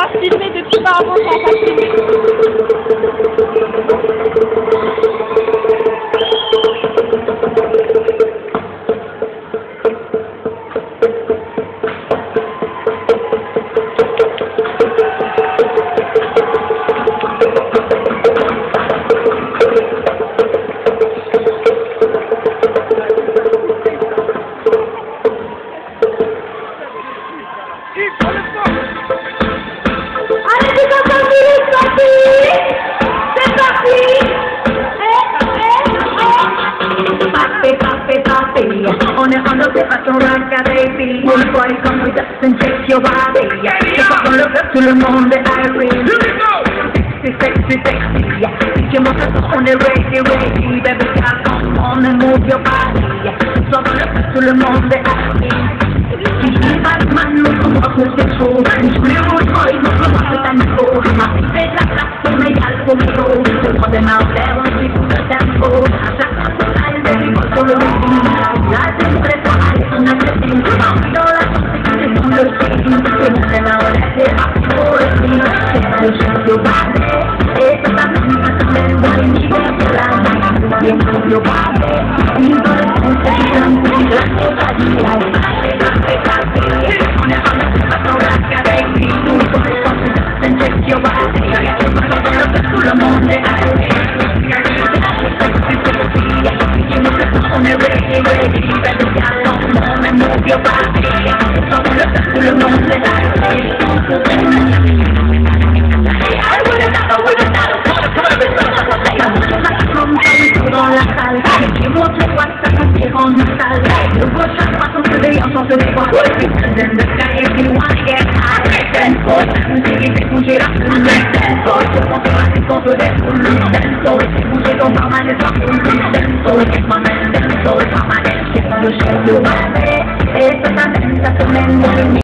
pas filmé depuis pas avant, ça pas filmé. Allez, c'est parti! C'est parti! Papi, on est en observation like baby. Mon boy come with us and shake your body. C'est pas dans le club, tout le monde est Irene. Sexy, tu montres on est ready, baby girl, come on and move your body. Soit dans le club, tout le monde est Irene. Batman, nous commence c'est chaud. Je voulais vous voir, il nous commence c'est un niveau. Ma fille fait de la place pour mes gars, pour mes os. Je prends des mains en l'air, on dit pour le tempo. Chaque fois qu'on aille, baby, moi sur le rythme. Là, c'est une vraie soirée, on a fait une grande. Dans la sortie, c'est pour le film. C'est mon des mains en l'air, c'est pas pour le film. C'est pas le chien de balai. Et c'est pas même pas quand même dans l'univers de la vie. Bien pour le balai. Il veut le fond, c'est un petit peu de la vie. On est en observation like baby. Nous sommes les senses and check your body. Tout le monde est arrêté. On est ready, baby girl, come on and move your body. Tout le monde est arrêté. Dans la salle, qui montre quoi ça fait en salle. Le beau chaque fois qu'on se veille, on s'en se dévoile. Then the sky if you wanna get high. Then for musique, c'est bouger la foule. Then for se contrôler, qu'on se défoule. Then for c'est bouger ton permanent par foule. Then for take my man, then for permanent. C'est pas le chef de balai. Et ça t'amène dans le